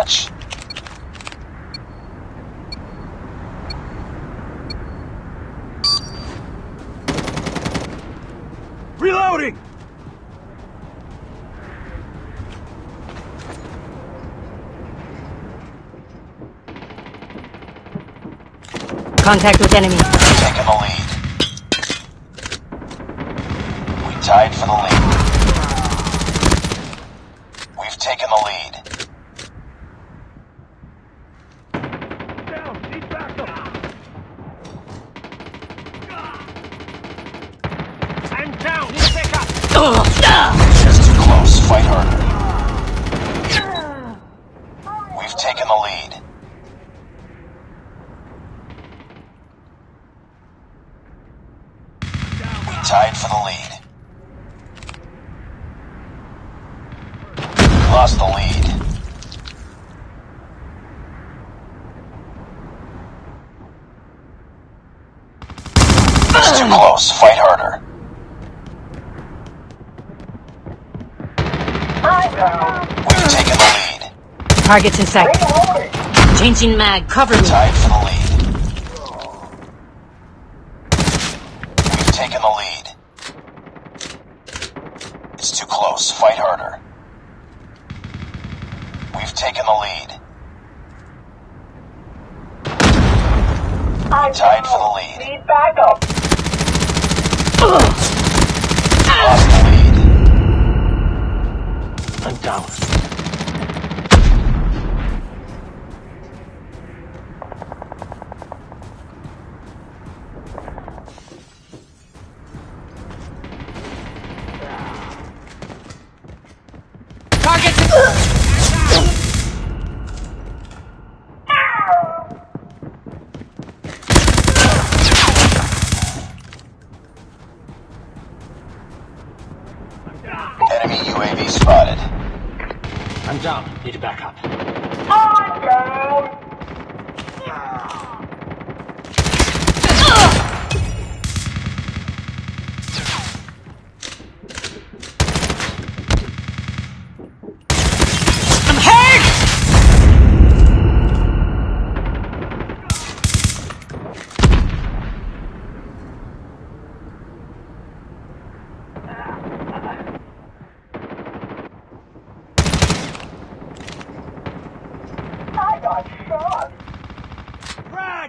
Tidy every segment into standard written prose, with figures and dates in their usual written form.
match. Reloading! Contact with enemy. We've taken the lead. We tied for the lead. We've taken the lead. Down! Need backup! I'm down! Need backup! Just too close. Fight harder. We've taken the lead. We tied for the lead. Lost the lead. It's too close. Fight harder. We've taken the lead. Targets in sight. Changing mag. Cover me. Tied for the lead. We've taken the lead. It's too close. Fight harder. We've taken the lead. Tied for the lead. Need backup. Lost the lead. I'm down. Targets in Enemy UAV spotted. I'm down. Need backup. I'm down. I'm hurt! I got shot. Frag!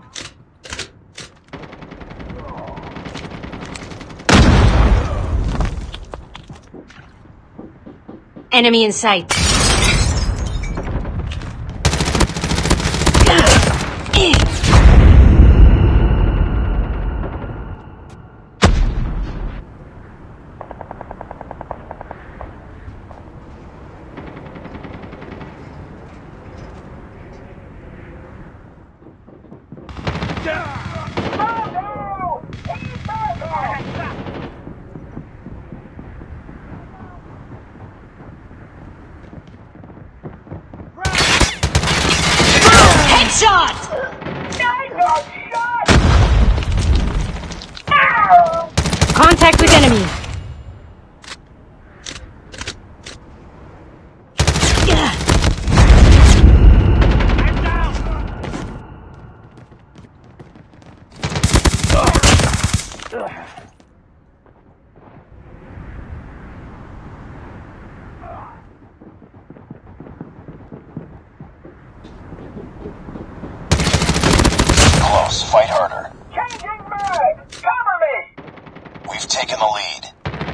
Enemy in sight. Headshot! I got shot. Ow. Contact with enemy. I'm down! Close. Fight harder. Changing mag. Cover me. We've taken the lead.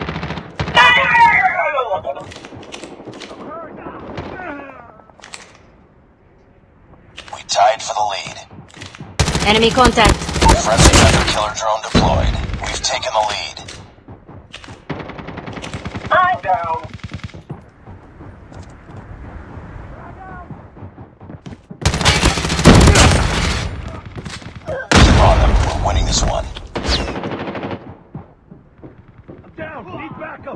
We tied for the lead. Enemy contact. Friendly hunter killer drone deployed. We've taken the lead. I'm down. Keep on them. We're winning this one. I'm down! Need backup!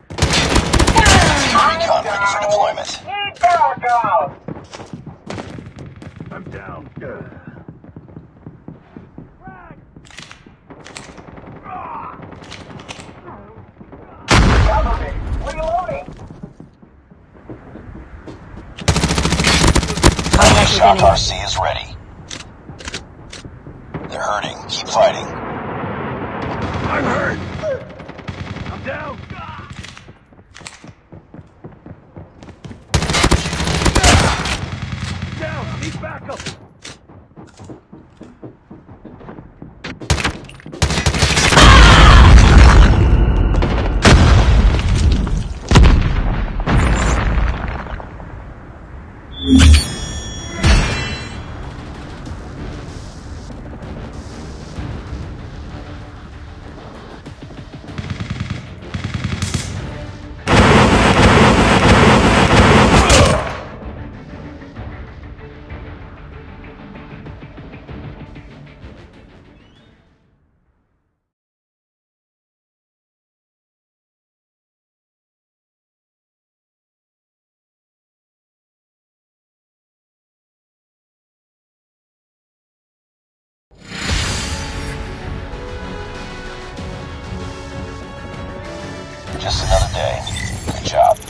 Recon ready for deployment. Need backup. I'm down. Cover me. Reloading. Shock enemy. RC is ready. They're hurting. Keep fighting. I'm hurt. I'm down. Down. Need backup. Just another day. Good job.